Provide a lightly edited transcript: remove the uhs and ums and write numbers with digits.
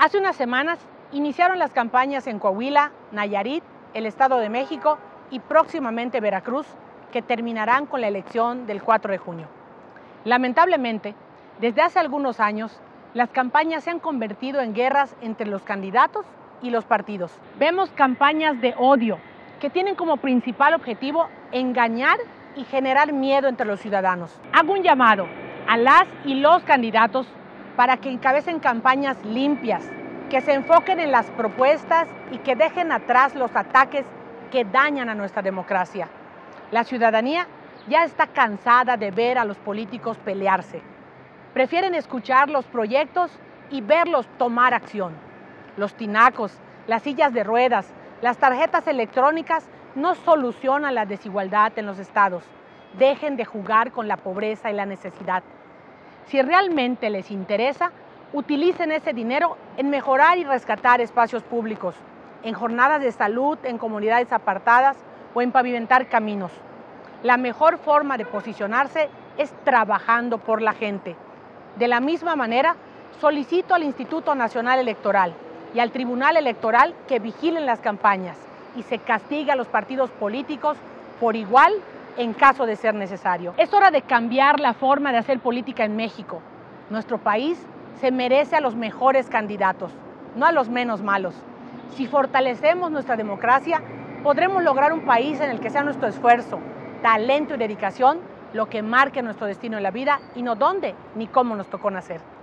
Hace unas semanas iniciaron las campañas en Coahuila, Nayarit, el Estado de México y próximamente Veracruz, que terminarán con la elección del 4 de junio. Lamentablemente, desde hace algunos años, las campañas se han convertido en guerras entre los candidatos y los partidos. Vemos campañas de odio que tienen como principal objetivo engañar y generar miedo entre los ciudadanos. Hago un llamado a las y los candidatos para que encabecen campañas limpias, que se enfoquen en las propuestas y que dejen atrás los ataques que dañan a nuestra democracia. La ciudadanía ya está cansada de ver a los políticos pelearse. Prefieren escuchar los proyectos y verlos tomar acción. Los tinacos, las sillas de ruedas, las tarjetas electrónicas no solucionan la desigualdad en los estados. Dejen de jugar con la pobreza y la necesidad. Si realmente les interesa, utilicen ese dinero en mejorar y rescatar espacios públicos, en jornadas de salud, en comunidades apartadas o en pavimentar caminos. La mejor forma de posicionarse es trabajando por la gente. De la misma manera, solicito al Instituto Nacional Electoral y al Tribunal Electoral que vigilen las campañas y se castigue a los partidos políticos por igual en caso de ser necesario. Es hora de cambiar la forma de hacer política en México. Nuestro país se merece a los mejores candidatos, no a los menos malos. Si fortalecemos nuestra democracia, podremos lograr un país en el que sea nuestro esfuerzo, talento y dedicación lo que marque nuestro destino en la vida y no dónde ni cómo nos tocó nacer.